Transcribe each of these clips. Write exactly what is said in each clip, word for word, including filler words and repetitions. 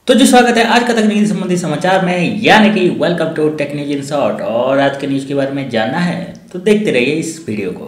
तो जी स्वागत है आज का तकनीकी संबंधी समाचार में, यानी कि वेलकम टू टेक्न्यूज इंशॉर्ट। और आज के न्यूज़ के बारे में जानना है तो देखते रहिए इस वीडियो को।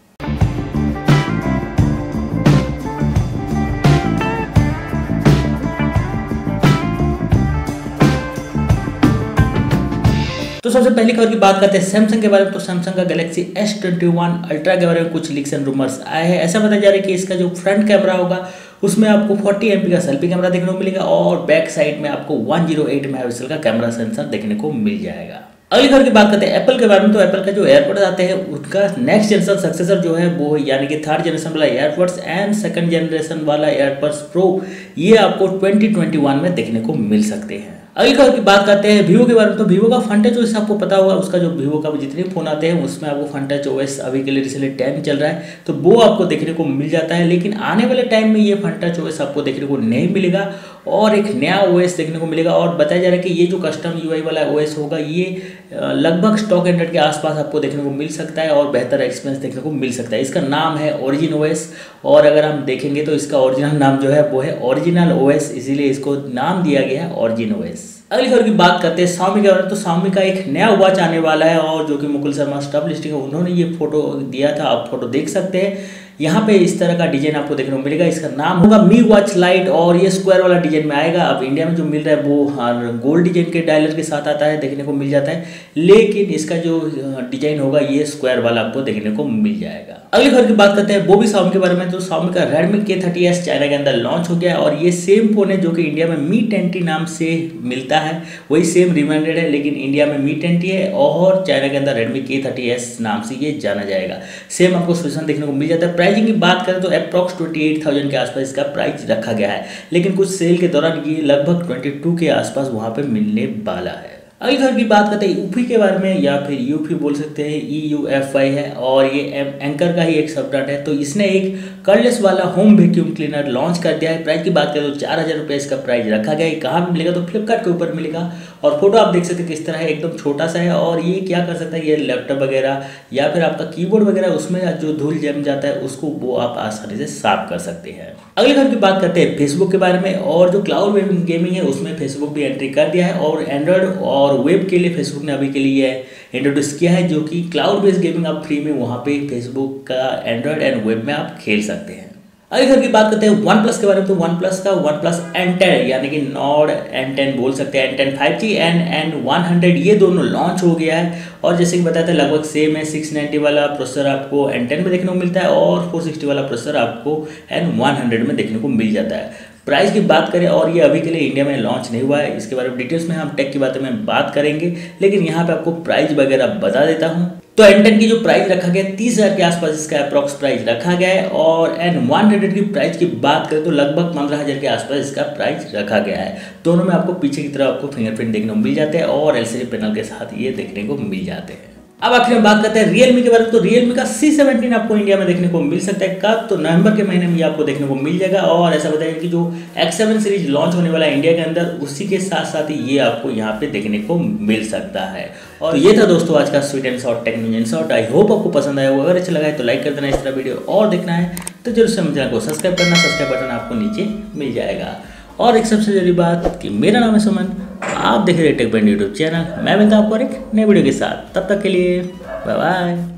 तो सबसे पहली खबर की बात करते हैं सैमसंग के बारे में। तो सैमसंग का Galaxy S twenty one Ultra के बारे में कुछ लीक्स एंड रूमर्स आए हैं। ऐसा बताया जा रहा है कि इसका जो फ्रंट कैमरा होगा उसमें आपको चालीस एम पी का सेल्फी कैमरा देखने को मिलेगा और बैक साइड में आपको एक सौ आठ मेगापिक्सल का कैमरा सेंसर देखने को मिल जाएगा। अगली खबर की बात करते हैं एप्पल के बारे में। तो एप्पल का जो एयरपोर्ट्स आते हैं उनका नेक्स्ट जनरेशन सक्सेसर जो है वो यानी कि थर्ड जनरेशन वाला एयरपोर्ट्स एंड सेकंड जनरेशन वाला एयरपोर्ट्स प्रो ये आपको ट्वेंटी ट्वेंटी वन में देखने को मिल सकते हैं। अगली खबर की बात करते हैं वीवो के बारे में। तो वीवो का फ्रंट टच ओएस आपको पता होगा, उसका जो वीवो का जितने फोन आते हैं उसमें आपको फ्रंट टच ओएस अभी के लिए रिसेंटली टेन चल रहा है तो वो आपको देखने को मिल जाता है। लेकिन आने वाले टाइम में ये फ्रंट टच ओएस आपको देखने को नहीं मिलेगा और एक नया ओएस देखने को मिलेगा। और बताया जा रहा है कि ये जो कस्टम यूआई वाला ओएस होगा ये लगभग स्टॉक एंड्रॉइड के आसपास आपको देखने को मिल सकता है और बेहतर एक्सपीरियंस देखने को मिल सकता है। इसका नाम है ओरिजिन ओएस और अगर हम देखेंगे तो इसका ओरिजिनल नाम जो है वो है ओरिजिनल ओएस, इसीलिए इसको नाम दिया गया है ओरिजिन ओएस। अगली खबर की बात करते हैं Xiaomi के बारे में। तो Xiaomi का एक नया वॉच आने वाला है और जो कि मुकुल शर्मा स्टॉप लिस्टिंग है उन्होंने ये फोटो दिया था, आप फोटो देख सकते हैं। यहाँ पे इस तरह का डिजाइन आपको देखने को मिलेगा। इसका नाम होगा मी वॉच लाइट और ये स्क्वायर वाला डिजाइन में आएगा। अब इंडिया में जो मिल रहा है वो हाँ गोल्ड डिजाइन के डायलर के साथ आता है, देखने को मिल जाता है, लेकिन इसका जो डिजाइन होगा ये स्क्वायर वाला आपको देखने को मिल जाएगा। अगली खबर की बात करते हैं वो भी Xiaomi के बारे में। तो Xiaomi का Redmi के थर्टी एस चाइना के अंदर लॉन्च हो गया है और ये सेम फोन है जो कि इंडिया में मी ट्वेंटी नाम से मिलता है, वही सेम रिब्रांडेड है, लेकिन इंडिया में मी ट्वेंटी है और चाइना के अंदर Redmi के थर्टी एस नाम से ये जाना जाएगा। सेम आपको सोल्यूशन देखने को मिल जाता है। प्राइसिंग की बात करें तो अप्रॉक्स ट्वेंटी एट थाउजेंड के आसपास इसका प्राइस रखा गया है, लेकिन कुछ सेल के दौरान ये लगभग ट्वेंटी टू के आसपास वहाँ पे मिलने वाला है। अगली खबर की बात करते हैं यूफी के बारे में, या फिर यूफी बोल सकते हैं, ई यू एफ आई है और ये एंकर का ही एक सब ब्रांड है। तो इसने एक कर्डलेस वाला होम वैक्यूम क्लीनर लॉन्च कर दिया है। प्राइस की बात करें तो चार हज़ार रुपये इसका प्राइस रखा गया है। कहाँ भी मिलेगा तो फ्लिपकार्ट के ऊपर मिलेगा और फोटो आप देख सकते हैं किस तरह है, एकदम छोटा सा है और ये क्या कर सकता है, ये लैपटॉप वगैरह या फिर आपका कीबोर्ड वगैरह उसमें जो धूल जम जाता है उसको वो आप आसानी से साफ कर सकते हैं। अगली खबर की बात करते हैं फेसबुक के बारे में और जो क्लाउड गेमिंग है उसमें फेसबुक भी एंट्री कर दिया है और एंड्रॉयड और वेब के लिए फेसबुक ने अभी के लिए इंट्रोड्यूस किया है जो कि क्लाउड बेस्ड गेमिंग आप फ्री में वहाँ पे फेसबुक का एंड्रॉयड एंड वेब में आप खेल सकते हैं। अगली खबर की बात करते हैं वन प्लस के बारे में। तो वन प्लस का वन प्लस एन टेन यानी कि नॉर्ड एन टेन बोल सकते हैं, N ten five G and N one hundred ये दोनों लॉन्च हो गया है और जैसे कि बताया था लगभग सेम है। सिक्स नाइंटी वाला प्रोसेसर आपको एन टेन में देखने को मिलता है और फोर सिक्सटी वाला प्रोसेसर आपको एन वन हंड्रेड में देखने को मिल जाता है। प्राइस की बात करें और ये अभी के लिए इंडिया में लॉन्च नहीं हुआ है, इसके बारे में डिटेल्स में हम टेक की बातें में बात करेंगे, लेकिन यहाँ पे आपको प्राइस वगैरह बता देता हूँ। तो एन टेन की जो प्राइस रखा गया है तीस हज़ार के आसपास इसका अप्रॉक्स प्राइस रखा गया है और एन वन हंड्रेड की प्राइस की बात करें तो लगभग पंद्रह हज़ार के आसपास इसका प्राइस रखा गया है। दोनों में आपको पीछे की तरफ आपको फिंगरप्रिंट देखने को मिल जाते हैं और एलसीडी पैनल के साथ ये देखने को मिल जाते हैं। अब आखिर में बात करते हैं Realme के बारे में। तो Realme का सी सेवनटीन आपको इंडिया में देखने को मिल सकता है। कब? तो नवंबर के महीने में ये आपको देखने को मिल जाएगा और ऐसा बताया कि जो एक्स सेवन सीरीज लॉन्च होने वाला है इंडिया के अंदर उसी के साथ साथ ही ये आपको यहाँ पे देखने को मिल सकता है। और तो ये था दोस्तों आज का sweet and short tech news in short. I hope आपको पसंद आया होगा। अगर अच्छा लगा है तो लाइक कर देना, इस तरह वीडियो और देखना है तो जरूर से चैनल को सब्सक्राइब करना, सब्सक्राइब बटन आपको नीचे मिल जाएगा। और एक सबसे जरूरी बात कि मेरा नाम है सुमन, आप देख रहे टेक बैंड यूट्यूब चैनल। मैं मिलता हूं आपको एक नए वीडियो के साथ, तब तक के लिए बाय बाय।